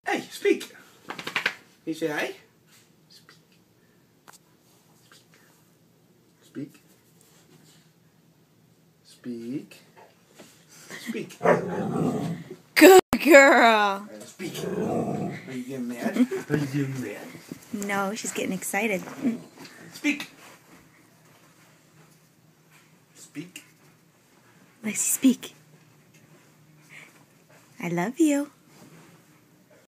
Hey, speak. Can you say hey? Speak. Speak. Speak. Good girl. Speak. Are you getting mad? Are you getting mad? No, she's getting excited. Speak. Speak. Lexie, speak. I love you.